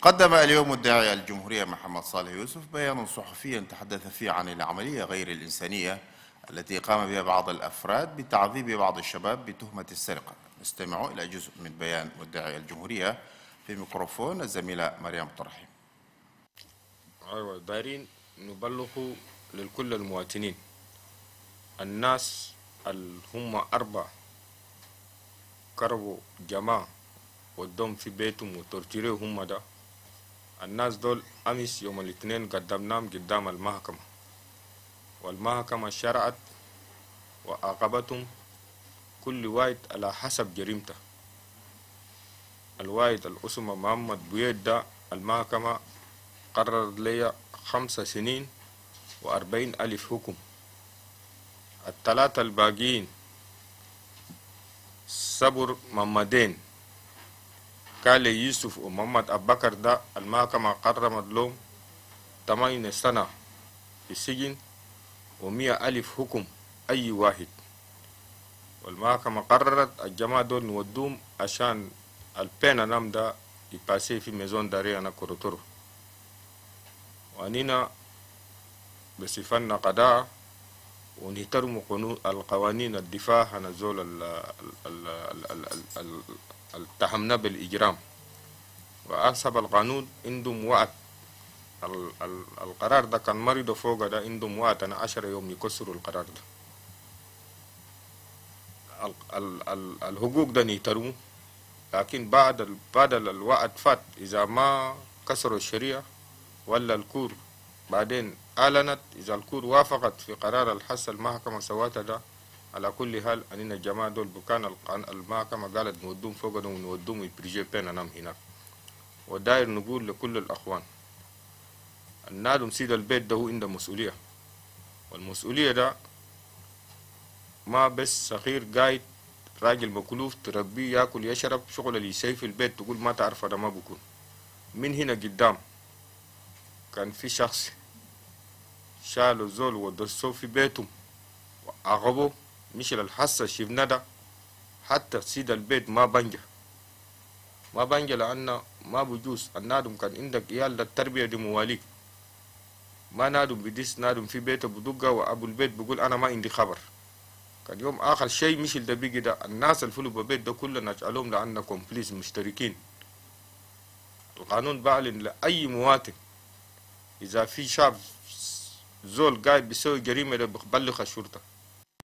قدم اليوم مدعي الجمهورية محمد صالح يوسف بيانا صحفيا تحدث فيه عن العملية غير الإنسانية التي قام بها بعض الأفراد بتعذيب بعض الشباب بتهمة السرقة. نستمع إلى جزء من بيان مدعي الجمهورية في ميكروفون الزميلة مريم طرحي. أيوة، دايرين نبلغ لكل المواطنين الناس اللي هم 4 كربوا جماعة ودهم في بيتهم وتورتيروا هم ده. الناس دول أمس يوم الاثنين قدمناهم قدام المحكمة، والمحكمة شرعت وعاقبتهم كل واحد على حسب جريمته. الواحد الأسمة محمد بويد ده المحكمة قرر لي 5 سنين و40 ألف حكم. ال3 الباقيين صبر محمدين قال يوسف ومحمد أبو بكر ده المحكمة قررت لهم 8 سنة في السجن و100 ألف حكم أي واحد. والمحكمة قررت الجماعة دول نودوهم عشان البينا نام ده يباسي في ميزون داريانا كوروتورو، وأنينا بصفنا قضاء ونحترم القوانين الدفاع عن الزول التهمنا بالإجرام، وحسب القانون عندهم وقت. القرار ده كان مريض فوق ده عندهم وقت 10 يوم يكسروا القرار ده. الحقوق ده نحترمه، لكن بعد الوقت فات إذا ما كسروا الشريعة ولا الكور بعدين أعلنت، إذا الكور وافقت في قرار الحس المحكمة سواتها ده، على كل حال أننا الجماعة دول بكان المحكمة قالت نودوم فوق ده ونودوم يبريجي بين نام هناك. وداير نقول لكل الأخوان النادم سيد البيت ده هو عنده مسؤولية، والمسؤولية ده ما بس صغير قايد راجل مكلوف تربيه ياكل يشرب، شغل اللي يسوي في البيت تقول ما تعرف ده ما بكون. من هنا قدام كان في شخص شالوا زول ودسوه في بيتهم وعاقبوا، مش الحصة شفنا ده. حتى سيد البيت ما بنجا لأنه ما بجوز. النادم كان عندك عيال ده التربية دي مواليك، ما نادم بديس نادم في بيته بدقة وأبو البيت بيقول أنا ما عندي خبر. كان يوم آخر شيء مش اللي بيجي ده الناس الفلو ببيت ده كلنا نجعلهم لأنكم بليز مشتركين. القانون بعلن لأي مواطن إذا في شاب زول قاعد بيسوي جريمة ده بيبلغ الشرطة.